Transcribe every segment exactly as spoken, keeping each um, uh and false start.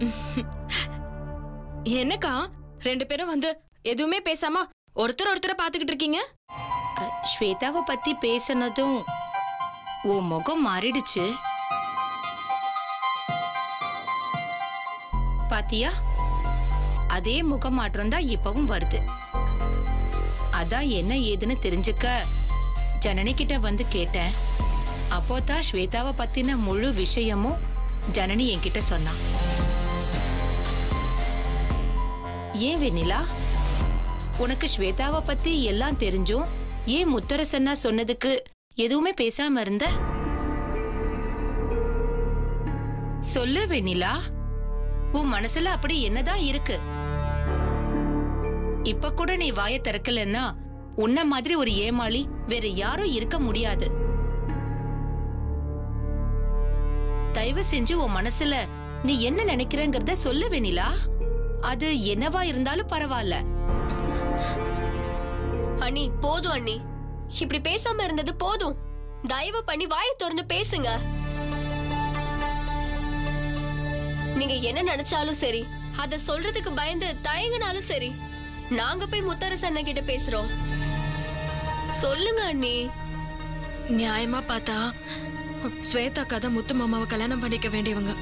என்னக்கா ரெண்டு பேரும் வந்து எதுவுமே பேசாம ஒருத்தர் ஒருத்தரை பாத்துக்கிட்டு இருக்கீங்க? ஸ்வேதாவை பத்தி பேசினதும் ஓ முகம் மாறிடுச்சு பாத்தியா? அதே முகம் மாற்றம் தான் இப்பவும் வருது. அதான் என்ன ஏதுன்னு தெரிஞ்சுக்க ஜனனி கிட்ட வந்து கேட்டேன். அப்போதான் ஸ்வேதாவை பத்தின முழு விஷயமும் ஜனனி என்கிட்ட சொன்னான். ஏன் வெண்ணிலா, உனக்கு ஸ்வேதாவை பத்தி எல்லாம் தெரிஞ்சும் ஏன் முத்தரசன்னா சொன்னதுக்கு எதுவுமே பேசாம இருந்த? சொல்லு வெண்ணிலா, உன் மனசுல அப்படி என்னதான் இருக்கு? இப்ப கூட நீ வாயை திறக்கலன்னா உன்ன மாதிரி ஒரு ஏமாளி வேற யாரும் இருக்க முடியாது. தயவு செஞ்சு உன் மனசுல நீ என்ன நினைக்கிறங்கறத சொல்லு வெண்ணிலா. அது என்னவா இருந்தாலும் பரவாயில்ல. அண்ணி போதும் அண்ணி, இப்படி பேசாம இருந்தது போதும். தயவு பண்ணி வாயை திறந்து பேசுங்க. நீங்க என்ன நினைச்சாலும் சரி, அத சொல்றதுக்கு பயந்து தயங்கினாலும் சரி, நாங்க போய் முத்தரசு அண்ணன் கிட்ட பேசுறோம். சொல்லுங்க அண்ணி. நியாயமா பார்த்தா ஸ்வேதா கதை முத்து மாமாவை கல்யாணம் பண்ணிக்க வேண்டியவங்க.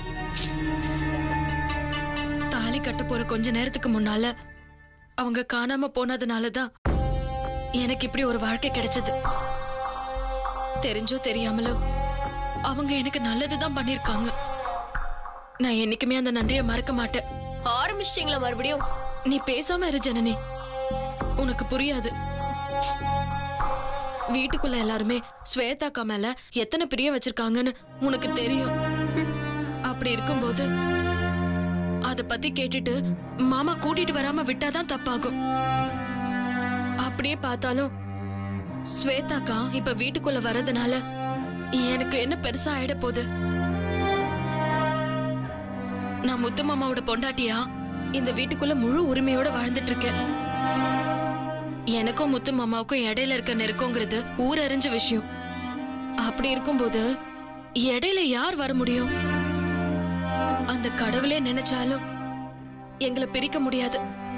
தாலி கட்ட போற கொஞ்ச நேரத்துக்கு முன்னால அவங்க காணாம போனதுனாலதான் எனக்கு இப்படி ஒரு வாழ்க்கை கிடைச்சது. தெரிஞ்சோ தெரியாமலோ அவங்க எனக்கு நல்லதுதான் பண்ணிருக்காங்க. நான் என்னைக்குமே அந்த நன்றியை மறக்க மாட்டேன். ஆரம்பிச்சிட்டீங்களா மறுபடியும்? நீ பேசாம இரு ஜனனி, உனக்கு புரியாது. வீட்டுக்குள்ள எல்லாருமே ஸ்வேதாக்கா மேல எத்தனை பிரியம் வச்சிருக்காங்கன்னு உனக்கு தெரியும். அப்படி இருக்கும்போது அத பத்தி கேட்டுட்டு மாமா கூட்டிட்டு வராம விட்டாதான் தப்பாகும். அப்படியே பார்த்தாலும் ஸ்வேதாக்கா இப்ப வீட்டுக்குள்ள வர்றதுனால எனக்கு என்ன பெருசா ஆயிட போகுது? நான் முத்து மாமாவோட பொண்டாட்டியா இந்த வீட்டுக்குள்ள முழு உரிமையோட வாழ்ந்துட்டு இருக்கேன். எனக்கும் முத்து மாமாவுக்கும் இடையில இருக்க நெருக்கங்கிறது ஊர் அறிஞ்ச விஷயம். அப்படி இருக்கும்போது இடையில யார் வர முடியும்? அந்த கடவுளே நினைச்சாலும் எங்களை பிரிக்க முடியாது.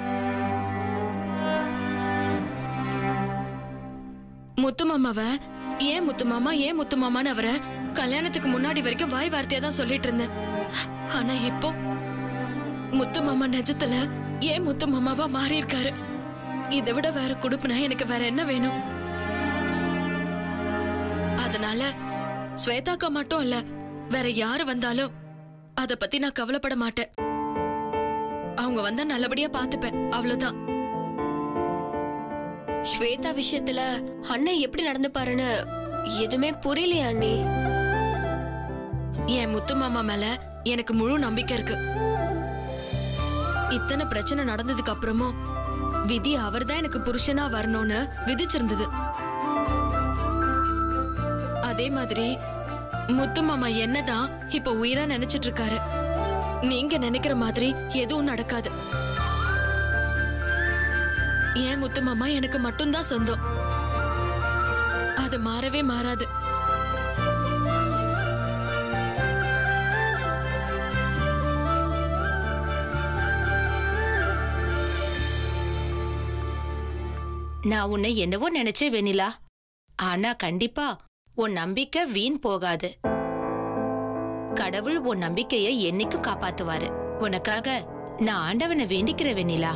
முத்து மாமாவை ஏன் முத்து மாமா ஏன் முத்து மாமான்னு அவரை கல்யாணத்துக்கு முன்னாடி வரைக்கும் வாய் வார்த்தையா தான் சொல்லிட்டு இருந்தேன். ஆனா இப்போ முத்து மாமா நிஜத்துல ஏன் முத்து மாமாவா மாறி இருக்காரு. இதை விட வேற குடுப்புனா எனக்கு வேற என்ன வேணும்? அதனால ஸ்வேதாக்கா மட்டும் இல்ல, வேற யாரு வந்தாலும் அத பத்தி நான் கவலைப்பட மாட்டேன். அவங்க வந்தா நல்லபடியா பாத்துப்பேன், அவ்வளவுதான். ஸ்வேதா விஷயத்துல அண்ணன் எப்படி நடந்துப்பாருன்னு எதுவுமே புரியலையா அண்ணி? என் முத்து மாமா மேல எனக்கு முழு நம்பிக்கை இருக்கு. இத்தனை பிரச்சனை நடந்ததுக்கு அப்புறமும் விதி அவர்தான் எனக்கு புருஷனா வரணும்னு விதிச்சிருந்தது. அதே மாதிரி முத்து மாமா என்னதான் இப்ப உயிரா நினைச்சிட்டு இருக்காரு. நீங்க நினைக்கிற மாதிரி எதுவும் நடக்காது. ஏன் முத்து மாமா எனக்கு மட்டும்தான் சொந்தம். அது மாறவே மாறாது. நான் உன்னை என்னவோ நினைச்சே வெண்ணிலா. ஆனா கண்டிப்பா உன் நம்பிக்கை வீண் போகாது. கடவுள் உன் நம்பிக்கையை என்னைக்கும் காப்பாத்துவாரு. உனக்காக நான் ஆண்டவனை வேண்டிக்கிறேன் வெண்ணிலா.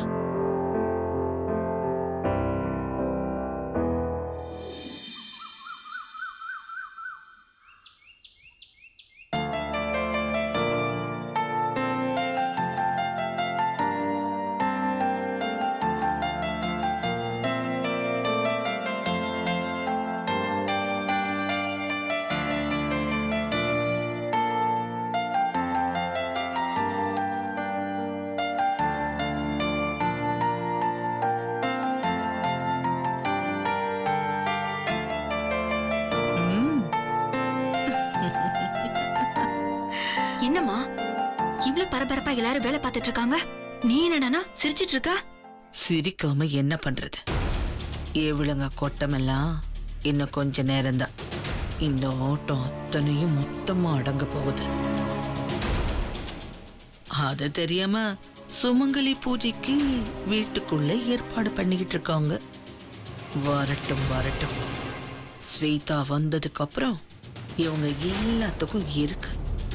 என்னம்மா இவ்ளோ பரபரப்பா எல்லாரும் வேலை பார்த்துட்டு இருக்காங்க, நீ என்னடானா சிரிச்சிட்டு இருக்க? சிரிக்காம என்ன பண்றது? ஏவிலங்க கொட்டமெல்லாம் இன்னும் கொஞ்ச நேரம்தான். இந்த ஆட்டம் அத்தனையும் மொத்தமா அடங்க போகுது. அது தெரியாம சுமங்கலி பூஜைக்கு வீட்டுக்குள்ள ஏற்பாடு பண்ணிக்கிட்டு இருக்காங்க. வரட்டும் வரட்டும். ஸ்வேதா வந்ததுக்கு அப்புறம் இவங்க எல்லாத்துக்கும் இருக்கு.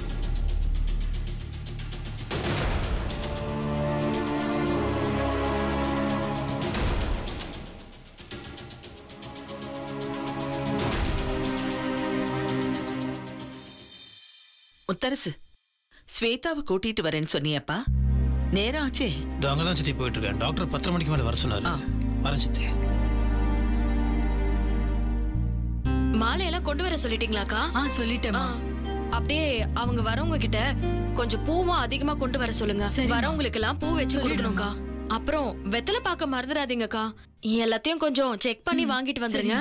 முத்தரசு, ஸ்வேதாவை கூட்டிட்டு வரேன்னு சொன்னியப்பா, நேரம் ஆச்சே. அங்கதான் சித்தி போயிட்டு இருக்கேன். டாக்டர் பத்தரை மணிக்கு மேல வர சொன்னாரு. வரேன் சித்தி. மாலையெல்லாம் கொண்டு வர சொல்லிட்டீங்களாக்கா? ஆ சொல்லிட்டேமா. அப்படியே அவங்க வரவங்க கிட்ட கொஞ்சம் பூவும் அதிகமா கொண்டு வர சொல்லுங்க. வரவங்களுக்கு எல்லாம் பூ வச்சு கொடுக்கணும்க்கா. அப்புறம் வெத்தலை பாக்க மறந்துடாதீங்கக்கா. எல்லாத்தையும் கொஞ்சம் செக் பண்ணி வாங்கிட்டு வந்துருங்க.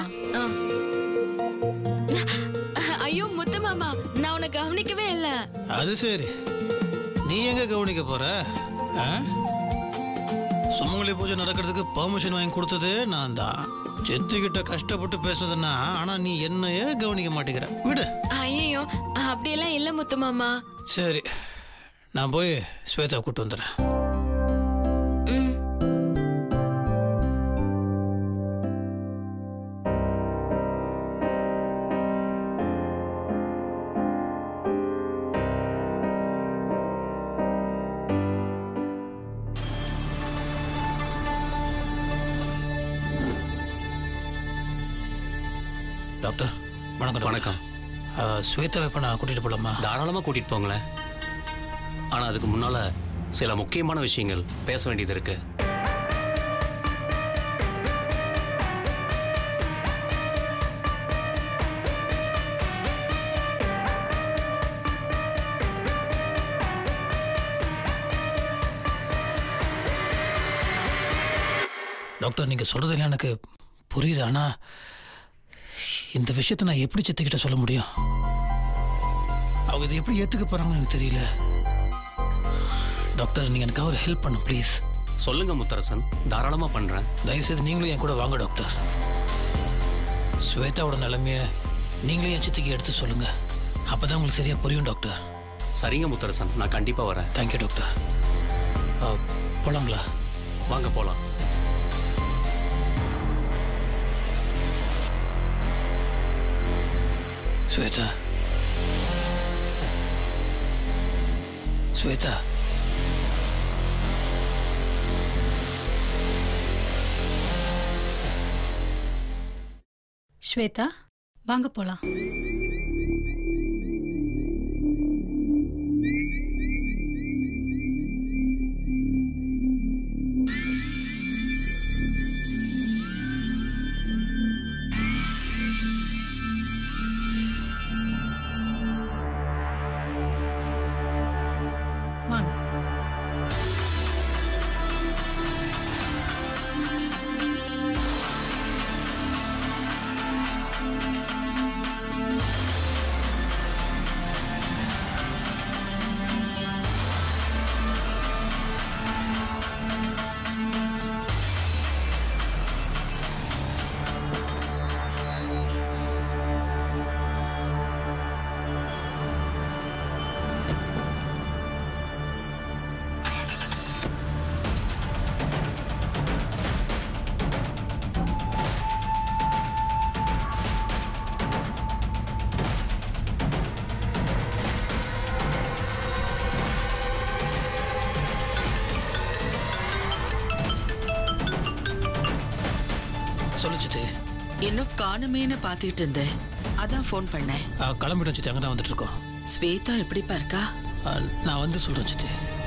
ஐயோ முத்து மாமா, நான் உன்னை கவனிக்கவே இல்ல. அது சரி, நீ எங்க கவனிக்க போற? சுமங்கலி பூஜை நடக்கிறதுக்கு பெர்மிஷன் வாங்கி கொடுத்தது நான் தான். செத்துக்கிட்ட கஷ்டப்பட்டு பேசுனதுன்னா, ஆனா நீ என்னையே கவனிக்க மாட்டேங்கிற. விடு. ஐயோ அப்படியெல்லாம் இல்ல முத்து மாமா. சரி, நான் போய் ஸ்வேதா கூட்டு வந்துடுறேன். டாக்டர் வணக்கம். வணக்கம். ஸ்வேதாவை இப்போ நான் கூட்டிகிட்டு போகலாமா? தாராளமாக கூட்டிகிட்டு போங்களேன். ஆனால் அதுக்கு முன்னால் சில முக்கியமான விஷயங்கள் பேச வேண்டியது இருக்கு. டாக்டர், நீங்கள் சொல்கிறதெல்லாம் எனக்கு புரியுது. ஆனால் இந்த விஷயத்தை நான் எப்படி சித்திக்கிட்ட சொல்ல முடியும்? அவங்க இதை எப்படி ஏற்றுக்க போகிறாங்கன்னு எனக்கு தெரியல. டாக்டர், நீங்கள் எனக்கு ஒரு ஹெல்ப் பண்ண ப்ளீஸ். சொல்லுங்க முத்தரசன், தாராளமாக பண்ணுறேன். தயவுசெய்து நீங்களும் என் கூட வாங்க டாக்டர். ஸ்வேதாவோட நிலைமையை நீங்களும் என் சித்திக்கு எடுத்து சொல்லுங்க. அப்போ தான் உங்களுக்கு சரியாக புரியும் டாக்டர். சரிங்க முத்தரசன், நான் கண்டிப்பாக வரேன். Thank you doctor. போகலாங்களா? வாங்க போகலாம். ஸ்வேதா, ஸ்வேதா, ஸ்வேதா வாங்க போலாம். சொல்லிச்சுட்டு இன்னும் காணுமேன்னு பாத்துட்டு இருந்தேன், அதான் ஃபோன் பண்ணேன். கிளம்பிட்டோம் சித்தி, அங்கே தான் வந்துட்டு இருக்கோம். ஸ்வேதா எப்படிப்பா இருக்கா? நான் வந்து சொல்றேன் சித்தி.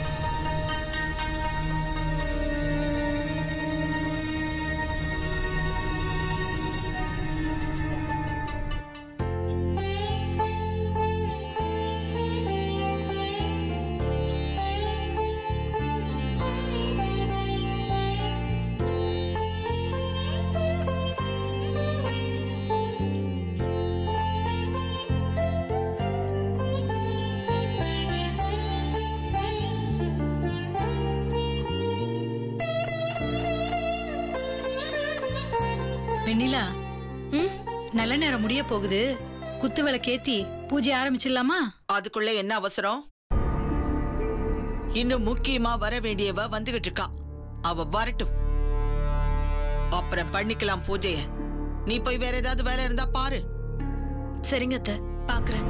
வெண்ணிலா, நல்ல நேரம் முடிய போகுது. குத்து விளக்கேத்தி பூஜை ஆரம்பிச்சிடலாமா? அதுக்குள்ள என்ன அவசரம்? இன்னும் முக்கியமா வர வேண்டியவ வந்துகிட்டு இருக்கா. அவ வரட்டும், அப்புறம் பண்ணிக்கலாம் பூஜைய. நீ போய் வேற ஏதாவது வேலை இருந்தா பாரு. சரிங்க அத்தை, பாக்குறேன்.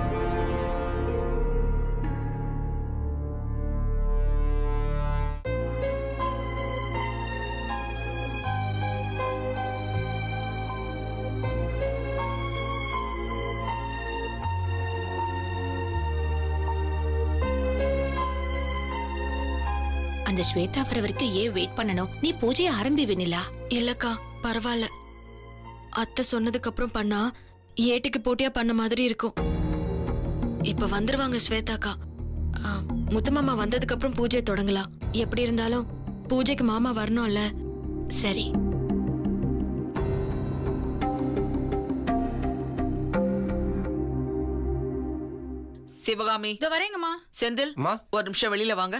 அந்த ஸ்வேதா வர வரைக்கும் ஏன் வெயிட் பண்ணணும்? நீ பூஜையை ஆரம்பி வெண்ணிலா. இல்லக்கா, பரவாயில்ல. அத்தை சொன்னதுக்கு அப்புறம் பண்ணா ஏட்டுக்கு போட்டியா பண்ண மாதிரி இருக்கும். இப்ப வந்துருவாங்க ஸ்வேதாக்கா. முத்துமாமா வந்ததுக்கு அப்புறம் பூஜையை தொடங்கலாம். எப்படி இருந்தாலும் பூஜைக்கு மாமா வரணும்ல. சரி. சிவகாமி, வரேங்கம்மா. செந்தில், ஒரு நிமிஷம் வெளியில வாங்க.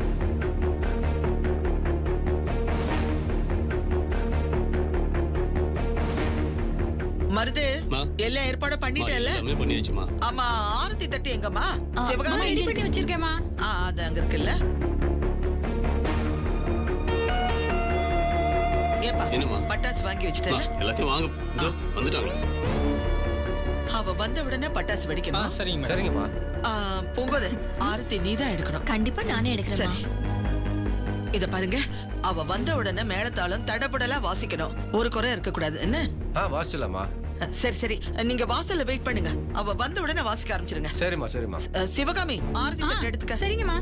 மருது, எல்லா ஏற்பாடும் பண்ணிட்டேல்ல? பண்ணியாச்சுமா. ஆமா, ஆரத்தி தட்டு எங்கம்மா? சிவகாமி ரெடி பண்ணி வச்சிருக்கேம்மா. ஆ, அது அங்க இருக்குல்ல. ஏப்பா, பட்டாசு வாங்கி வச்சிட்டேல? எல்லாத்தையும் வாங்க. இதோ வந்துட்டாங்க. அவ வந்த உடனே பட்டாசு வெடிக்கணும். சரிங்க சரிங்கம்மா. பூங்கோதை, ஆரத்தி நீதான் எடுக்கணும். கண்டிப்பா நானே எடுக்கிறேன். இத பாருங்க, அவ வந்த உடனே மேளத்தாளம் தடபடலா வாசிக்கணும். ஒரு குறை இருக்க கூடாது. என்ன? ஆ, வாசிச்சலாமா. சரி சரி, நீங்க வாசல்ல வெயிட் பண்ணுங்க. அவ வந்த உடனே வாசிக்க ஆரம்பிச்சிருங்க. சரிம்மா சரிம்மா. சிவகாமி, ஆரத்தி தட்டு எடுத்துக்க. சரிங்கம்மா.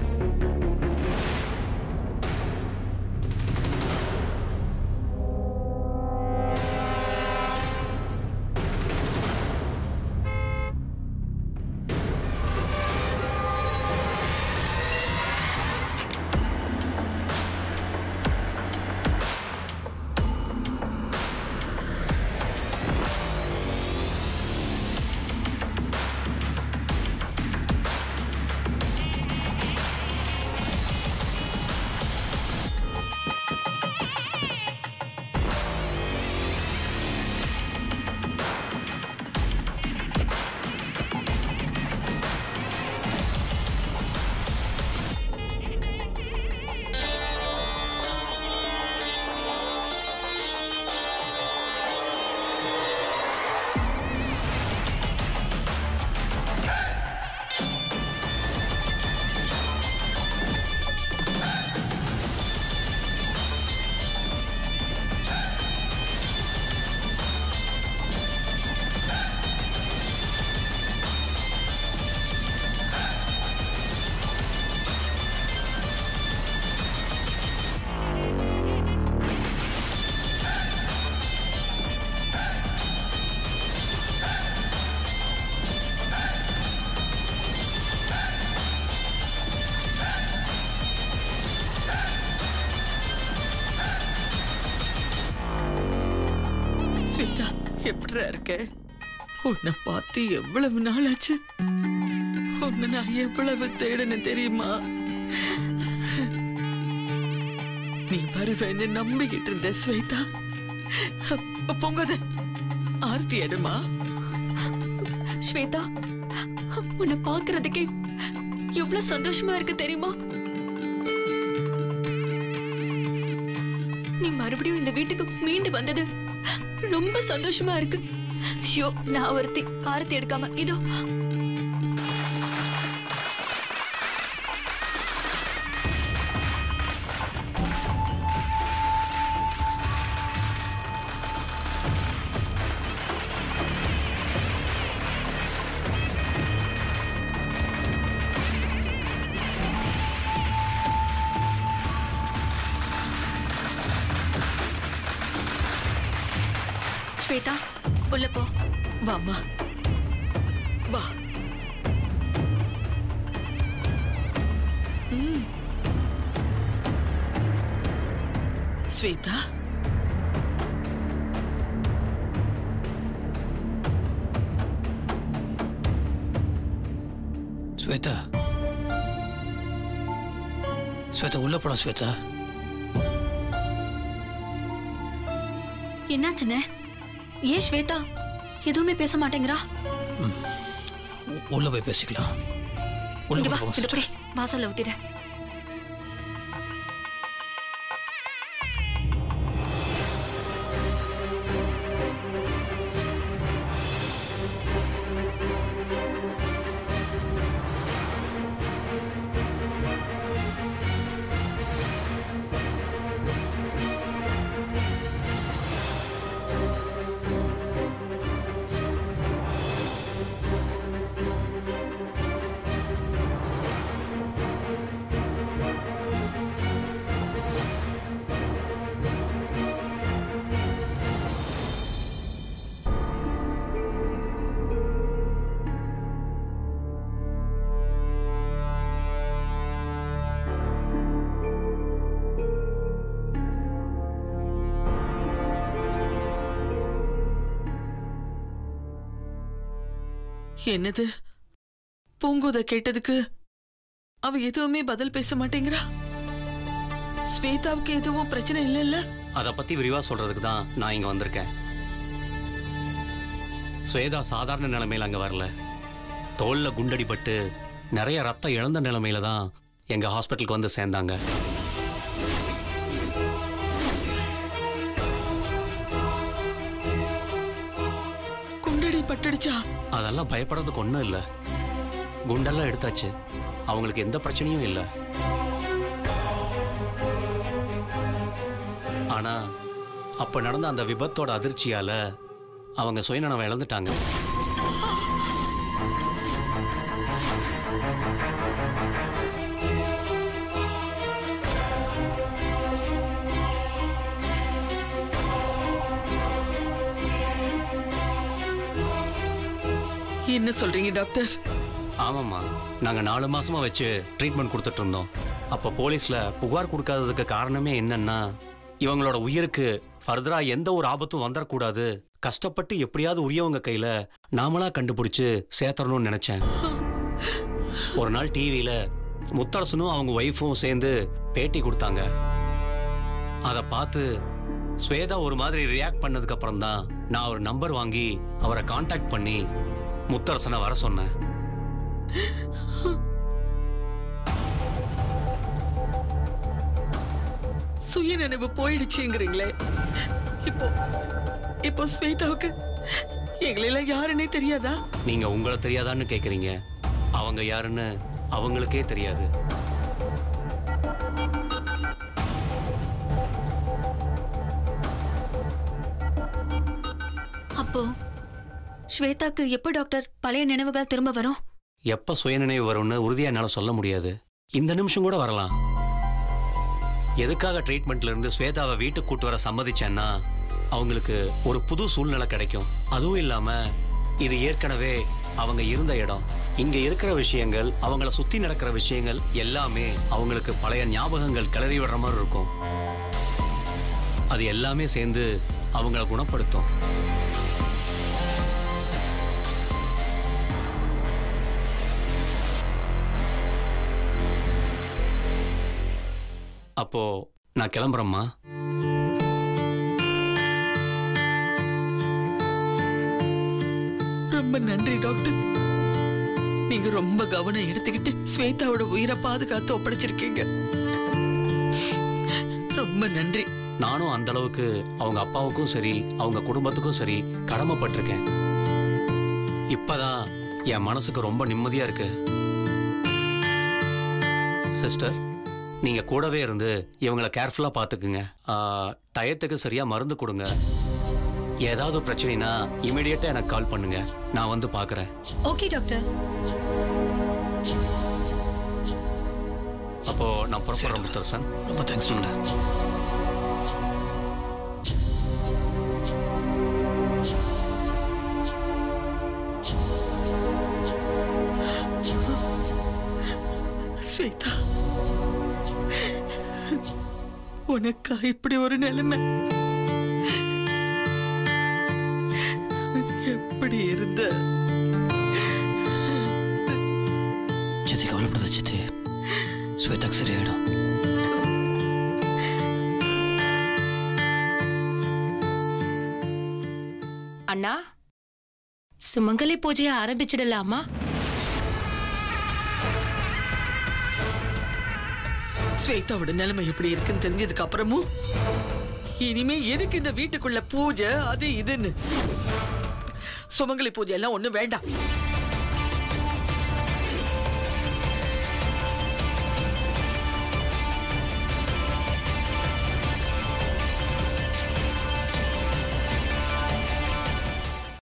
எப்படிரா இருக்க? உன்னை பார்த்து எவ்வளவு நாள் ஆச்சு. உன்னை நான் எவ்வளவு தேடுன்னு தெரியுமா? நீ வருவேன்னு நம்பிக்கிட்டு இருந்த ஸ்வேதா. பொங்கத ஆர்த்தி எடுமா. ஸ்வேதா, உன்னை பாக்குறதுக்கே எவ்வளவு சந்தோஷமா இருக்கு தெரியுமா? நீ மறுபடியும் இந்த வீட்டுக்கு மீண்டு வந்தது ரொம்ப சந்தோஷமா இருக்கு. ஐயோ, நான் ஒருத்தி ஆரத்தி எடுக்காம இதோ. ஸ்வேதா, உள்ள போ. வாமா, வா. ஸ்வேதா, ஸ்வேதா, ஸ்வேதா உள்ள போடா. ஸ்வேதா, என்னாச்சுன்னு? ஏன் ஸ்வேதா எதுவுமே பேச மாட்டேங்கிறா? உள்ள போய் பேசிக்கலாம். உள்ள வா, வாசல்ல ஊத்திட. என்னது? பூங்குத கேட்டதுக்கு அவ எதுவுமே பதில் பேச மாட்டேங்கிறா. ஸ்வேதாவுக்கு எதுவும் பிரச்சனை இல்லைல்ல? அதை பத்தி விரிவா சொல்றதுக்கு தான் நான் இங்க வந்திருக்கேன். ஸ்வேதா சாதாரண நிலைமையில அங்க வரல. தோல்ல குண்டடிப்பட்டு நிறைய ரத்தம் இழந்த நிலைமையில தான் எங்க ஹாஸ்பிட்டலுக்கு வந்து சேர்ந்தாங்க. குண்டடி பட்டுடுச்சா? அதெல்லாம் பயப்படுறதுக்கு ஒன்றும் இல்லை. குண்டெல்லாம் எடுத்தாச்சு. அவங்களுக்கு எந்த பிரச்சனையும் இல்லை. ஆனா அப்ப நடந்த அந்த விபத்தோட அதிர்ச்சியால அவங்க சுயநனவை இழந்துட்டாங்க. என்ன சொல்றீங்க டாக்டர்? ஆமாம்மா, நாங்க நாலு மாசமா வச்சு ட்ரீட்மெண்ட் கொடுத்துட்டு இருந்தோம். அப்ப போலீஸ்ல புகார் கொடுக்காததுக்கு காரணமே என்னன்னா, இவங்களோட உயிருக்கு ஃபர்தரா எந்த ஒரு ஆபத்தும் வந்துடக்கூடாது, கஷ்டப்பட்டு எப்படியாவது உரியவங்க கையில நாமளா கண்டுபிடிச்சு சேர்த்தரணும்னு நினைச்சேன். ஒரு நாள் டிவியில முத்தரசனும் அவங்க ஒய்ஃபும் சேர்ந்து பேட்டி கொடுத்தாங்க. அதை பார்த்து ஸ்வேதா ஒரு மாதிரி ரியாக்ட் பண்ணதுக்கு அப்புறம் தான் நான் ஒரு நம்பர் வாங்கி அவரை கான்டாக்ட் பண்ணி முத்தரசனை வர சொன்னேன். சுய நினைவு போயிடுச்சுங்கிறீங்களே. இப்போ இப்போ ஸ்வேதாவுக்கு எங்களெல்லாம் யாருன்னே தெரியாதா? நீங்க உங்களை தெரியாதான்னு கேக்குறீங்க. அவங்க யாருன்னு அவங்களுக்கே தெரியாது. அப்போ ஸ்வேதாக்கு எப்ப டாக்டர் பழைய நினைவுகள் திரும்ப வரும்? எப்ப சுயநினைவு வரும்னு உறுதியா என்னால சொல்ல முடியாது. இந்த நிமிஷம் கூட வரலாம். எதுக்காக ட்ரீட்மெண்ட்ல இருந்து ஸ்வேதாவை வீட்டுக்கு கூட்டு வர சம்மதிச்சேன்னா, அவங்களுக்கு ஒரு புது சூழ்நிலை கிடைக்கும். அதுவும் இல்லாம இது ஏற்கனவே அவங்க இருந்த இடம். இங்க இருக்கிற விஷயங்கள், அவங்கள சுத்தி நடக்கிற விஷயங்கள் எல்லாமே அவங்களுக்கு பழைய ஞாபகங்கள் கிளறி விடுற மாதிரி இருக்கும். அது எல்லாமே சேர்ந்து அவங்கள குணப்படுத்தும். அப்போ நான் கிளம்புறேம்மா. ரொம்ப நன்றி டாக்டர். நீங்க ரொம்ப கவனம் எடுத்துக்கிட்டு ஸ்வேதாவோட உயிரை பாதுகாத்து ஒப்படைச்சிருக்கீங்க. ரொம்ப நன்றி. நானும் அந்த அளவுக்கு அவங்க அப்பாவுக்கும் சரி அவங்க குடும்பத்துக்கும் சரி கடமைப்பட்டிருக்கேன். இப்பதான் என் மனசுக்கு ரொம்ப நிம்மதியா இருக்கு. சிஸ்டர், நீங்க கூடவே இருந்து இவங்களை கேர்ஃபுல்லா பாத்துக்குங்க. டயத்துக்கு சரியா மருந்து கொடுங்க. ஏதாவது பிரச்சனைனா இமிடியேட்டா எனக்கு கால் பண்ணுங்க. நான் வந்து பாக்குறேன். Okay doctor. அப்போ நான் புறப்படுறேன் முத்தரசன். ரொம்ப தேங்க்ஸ் டாக்டர். ஸ்வேதா, உனக்கா இப்படி ஒரு நிலைமை? எப்படி இருந்த? சித்தி கவலைப்படாத சித்தி, ஸ்வேதாக்கு சரியாயிடும். அண்ணா, சுமங்கலி பூஜையை ஆரம்பிச்சிடலாமா? ஸ்வேதாவோட நிலைமை எப்படி இருக்குன்னு தெரிஞ்சதுக்கு அப்புறமும் இனிமே எதுக்கு இந்த வீட்டுக்குள்ள பூஜை அது இதுன்னு? சுமங்கலி பூஜை எல்லாம் ஒண்ணும் வேண்டாம்.